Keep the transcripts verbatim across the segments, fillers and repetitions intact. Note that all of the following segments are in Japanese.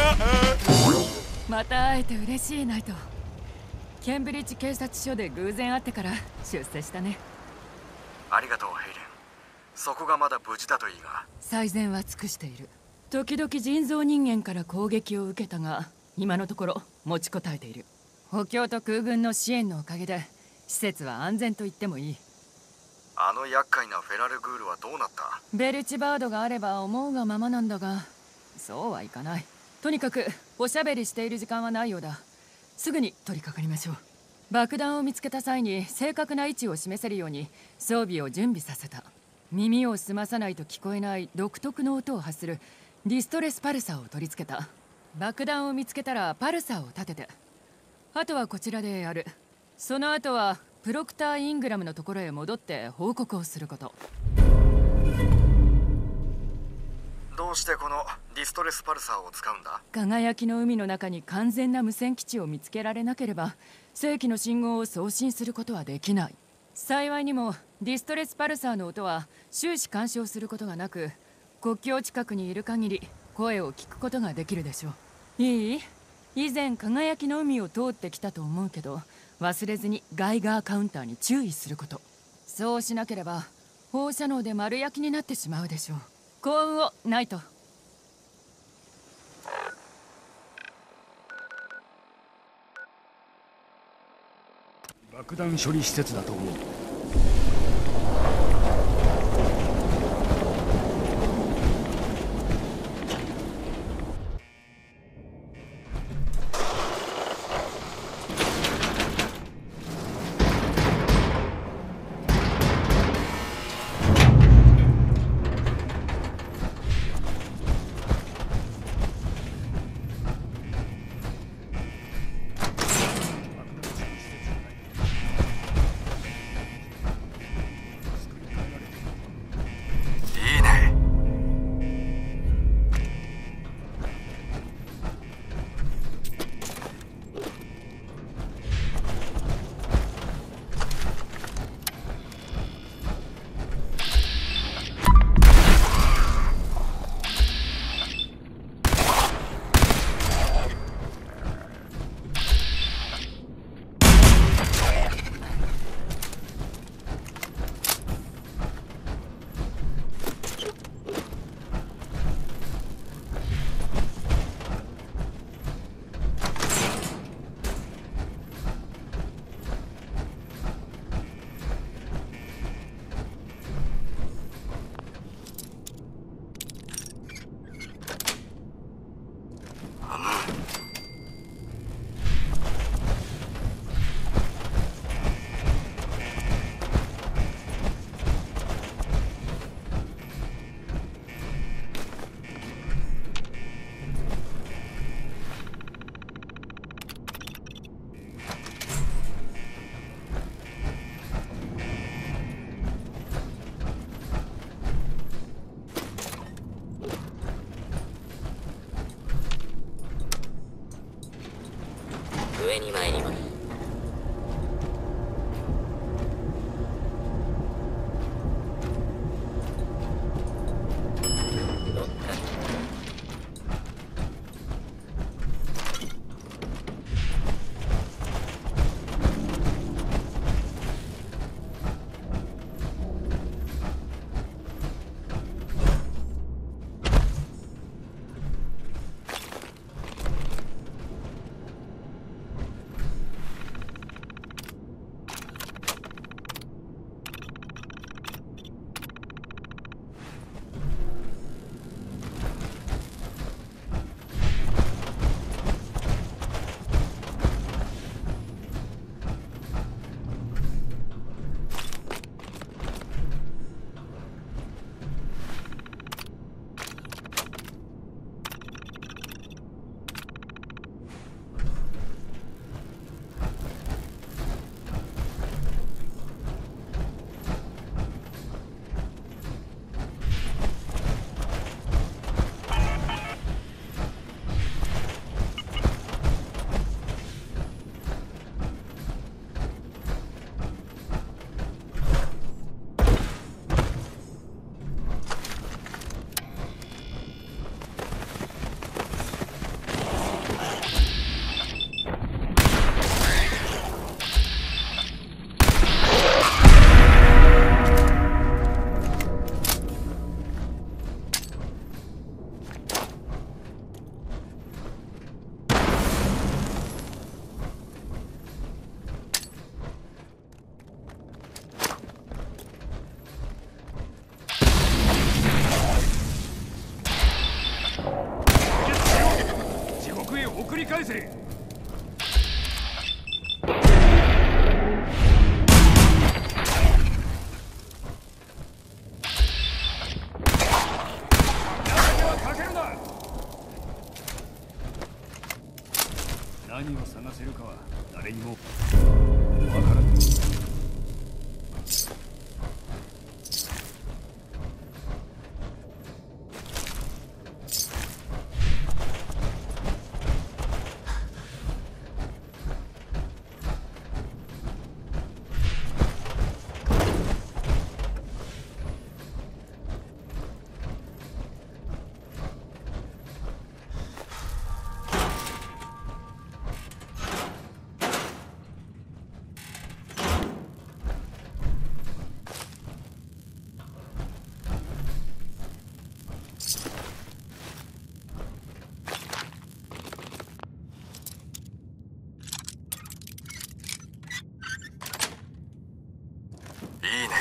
また会えて嬉しいナイト。ケンブリッジ警察署で偶然会ってから出世したね。 ありがとうヘイレン。そこがまだ無事だといいが。 最善は尽くしている。時々人造人間から攻撃を受けたが、今のところ持ちこたえている。補強と空軍の支援のおかげで施設は安全と言ってもいい。 あの厄介なフェラルグールはどうなった？ ベルチバードがあれば思うがままなんだが、そうはいかない。とにかくおしゃべりしている時間はないようだ。すぐに取り掛かりましょう。爆弾を見つけた際に正確な位置を示せるように装備を準備させた。耳を澄まさないと聞こえない独特の音を発するディストレスパルサーを取り付けた。爆弾を見つけたらパルサーを立てて、あとはこちらでやる。その後はプロクター・イングラムのところへ戻って報告をすること。 どうしてこのディストレスパルサーを使うんだ？ 輝きの海の中に完全な無線基地を見つけられなければ正規の信号を送信することはできない。幸いにもディストレスパルサーの音は終始干渉することがなく、国境近くにいる限り声を聞くことができるでしょう。いい？以前輝きの海を通ってきたと思うけど、忘れずにガイガーカウンターに注意すること。そうしなければ放射能で丸焼きになってしまうでしょう。幸運をナイト。 爆弾処理施設だと思う。 上に参ります。 返せ。何を探せるかは誰にもわからない。 いいね。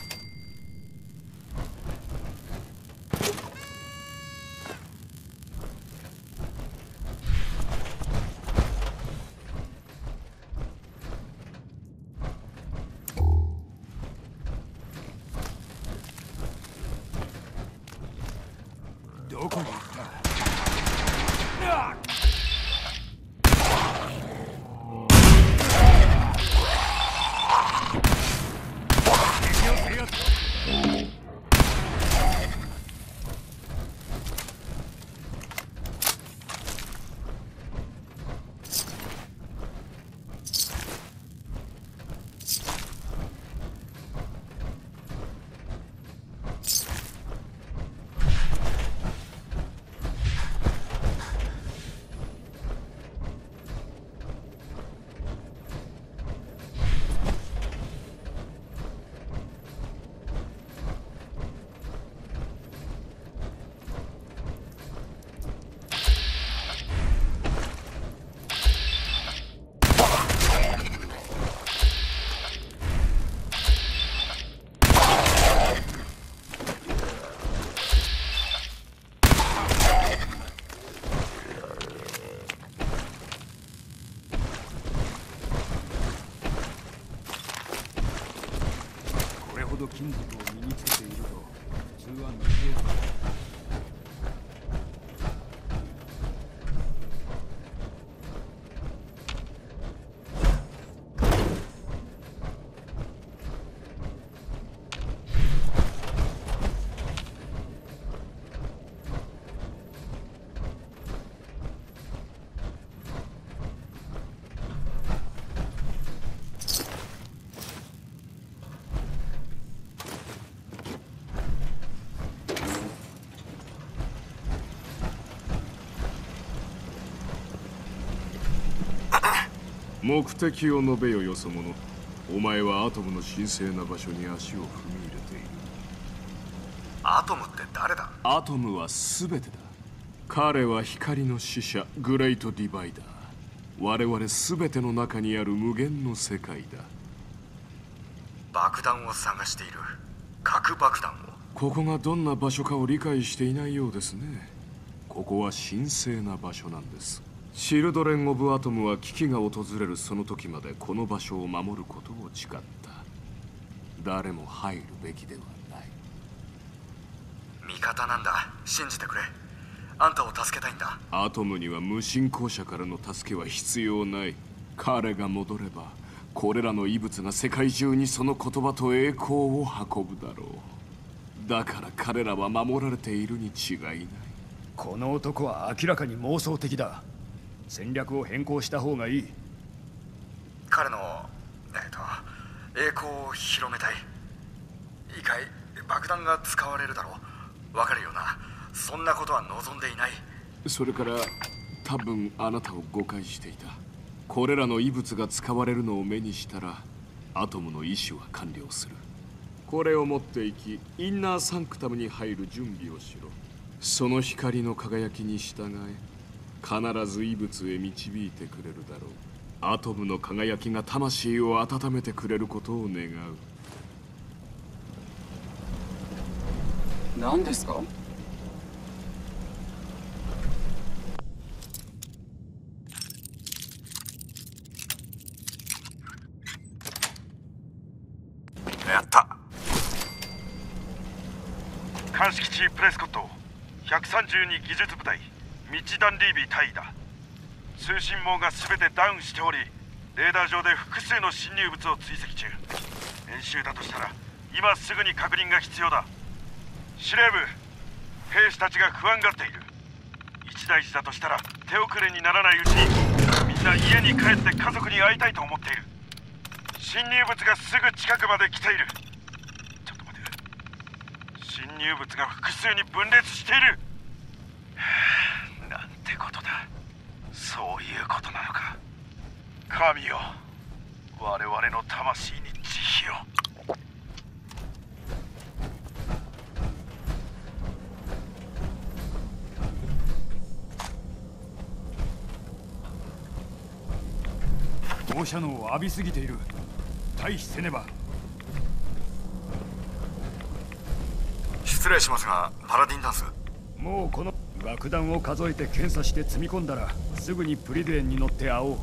どこに行った？金属を身につけていると普通は水を目的を述べよ、よそ者。お前はアトムの神聖な場所に足を踏み入れている。 アトムって誰だ？ アトムは全てだ。彼は光の使者、グレートディバイダー。我々全ての中にある無限の世界だ。 爆弾を探している。核爆弾を。 ここがどんな場所かを理解していないようですね。ここは神聖な場所なんです。チルドレン・オブ・アトムは危機が訪れるその時までこの場所を守ることを誓った。誰も入るべきではない。 味方なんだ。信じてくれ。あんたを助けたいんだ。 アトムには無信仰者からの助けは必要ない。彼が戻ればこれらの異物が世界中にその言葉と栄光を運ぶだろう。だから彼らは守られているに違いない。 この男は明らかに妄想的だ。戦略を変更した方がいい。 彼のえっと栄光を広めたい。いいかい？爆弾が使われるだろう。わかるよな。そんなことは望んでいない。 それから多分あなたを誤解していた。これらの異物が使われるのを目にしたらアトムの意志は完了する。これを持っていきインナーサンクタムに入る準備をしろ。その光の輝きに従え必ず異物へ導いてくれるだろう。アトムの輝きが魂を温めてくれることを願う。 何ですか？ 敷地プレスコットひゃくさんじゅうに技術部隊ミッチ・ダンリービー大尉だ。通信網が全てダウンしており、レーダー上で複数の侵入物を追跡中。演習だとしたら今すぐに確認が必要だ。司令部、兵士たちが不安がっている。一大事だとしたら手遅れにならないうちにみんな家に帰って家族に会いたいと思っている。侵入物がすぐ近くまで来ている。ちょっと待て。侵入物が複数に分裂している。なんてことだ。そういうことなのか。神よ、我々の魂に慈悲を。 放射能を浴びすぎている。退避せねば。 失礼しますが、パラディンダンス。 もうこの爆弾を数えて検査して積み込んだらすぐにプリデーンに乗って会おう。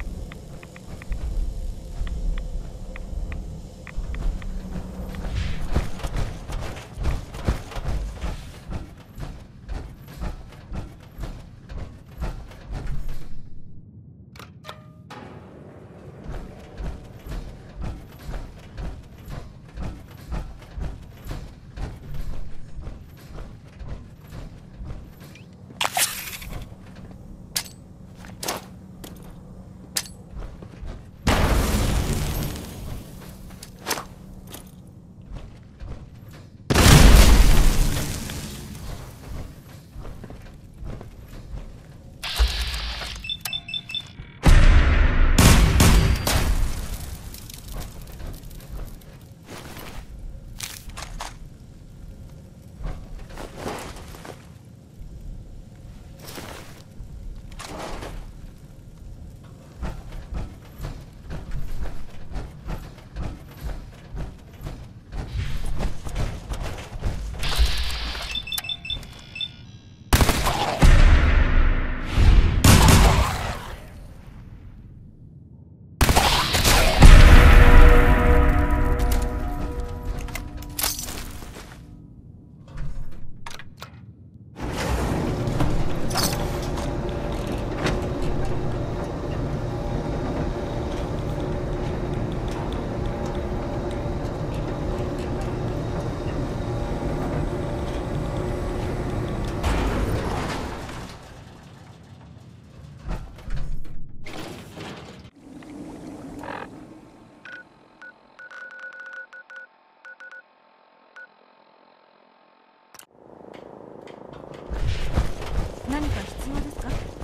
何か必要ですか？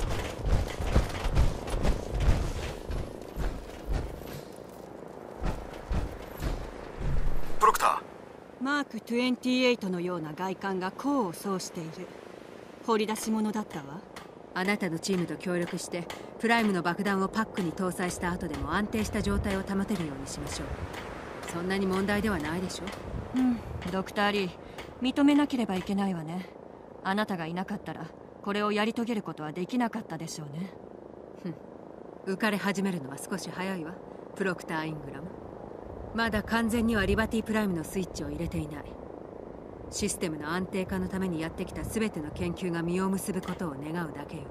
プロクター。 マークにじゅうはちのような外観が功を奏している。掘り出し物だったわ。 あなたのチームと協力してプライムの爆弾をパックに搭載した後でも安定した状態を保てるようにしましょう。そんなに問題ではないでしょう。うん、ドクター・リー、認めなければいけないわね。あなたがいなかったらこれをやり遂げることはできなかったでしょうね。 ふん、浮かれ始めるのは少し早いわ、プロクター・イングラム。まだ完全にはリバティプライムのスイッチを入れていない。システムの安定化のためにやってきた全ての研究が実を結ぶことを願うだけよ。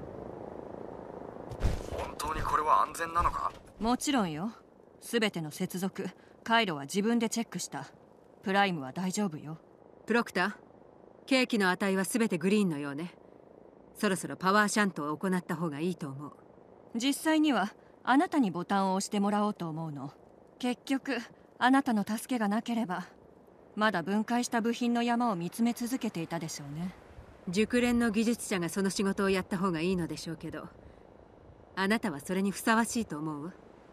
本当にこれは安全なのか？ もちろんよ。全ての接続回路は自分でチェックした。プライムは大丈夫よ。 プロクター、計器の値は全てグリーンのようね。そろそろパワーシャントを行った方がいいと思う。 実際にはあなたにボタンを押してもらおうと思うの。結局あなたの助けがなければまだ分解した部品の山を見つめ続けていたでしょうね。 熟練の技術者がその仕事をやった方がいいのでしょうけど、あなたはそれにふさわしいと思うわ。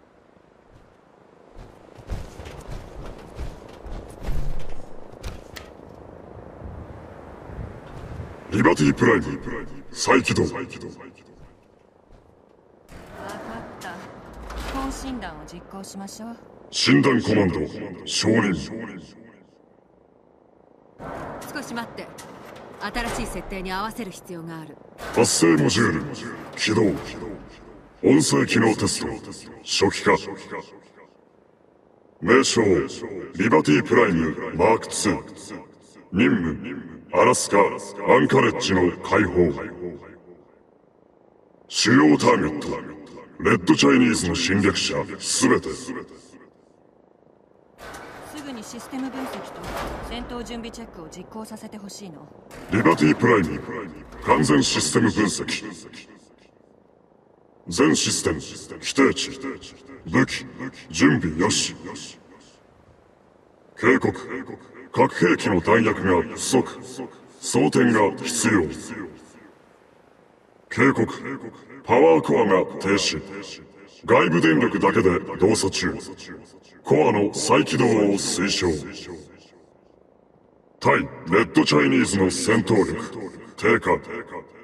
リバティプライム再起動。分かった。本診断を実行しましょう。 診断コマンド承認。 少し待って。新しい設定に合わせる必要がある。 発生モジュール起動。音声機能テスト初期化。名称リバティプライムマークツー。任務アラスカ・アンカレッジの解放。主要ターゲット、レッドチャイニーズの侵略者すべて。 すぐにシステム分析と戦闘準備チェックを実行させてほしいの。 リバティプライム完全システム分析。全システム規定値、武器準備よし。警告、核兵器の弾薬が不足、装填が必要。警告、パワーコアが停止。外部電力だけで動作中。コアの再起動を推奨。対レッドチャイニーズの戦闘力低下。 こ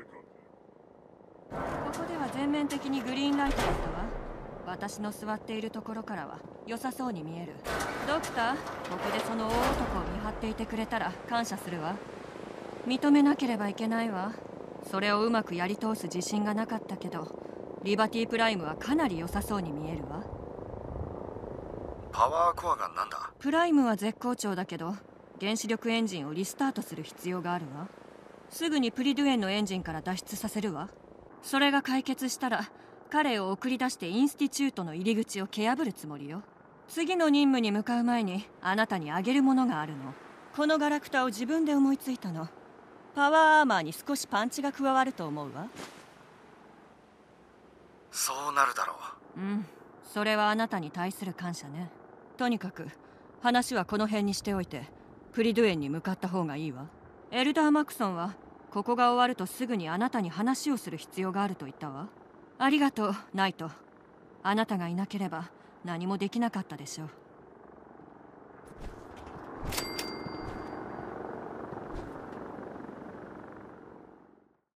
こでは全面的にグリーンライトだったわ。私の座っているところからは良さそうに見える。ドクター、ここでその大男を見張っていてくれたら感謝するわ。認めなければいけないわ。それをうまくやり通す自信がなかったけど、リバティプライムはかなり良さそうに見えるわ。 パワーコアがなんだ？ プライムは絶好調だけど、原子力エンジンをリスタートする必要があるわ。すぐにプリドゥエンのエンジンから脱出させるわ。それが解決したら彼を送り出してインスティチュートの入り口を蹴破るつもりよ。次の任務に向かう前にあなたにあげるものがあるの。このガラクタを自分で思いついたの。パワーアーマーに少しパンチが加わると思うわ。 そうなるだろう。うん、それはあなたに対する感謝ね。とにかく話はこの辺にしておいてプリドゥエンに向かった方がいいわ。エルダー・マクソンはここが終わるとすぐにあなたに話をする必要があると言ったわ。ありがとう、ナイト。あなたがいなければ何もできなかったでしょう。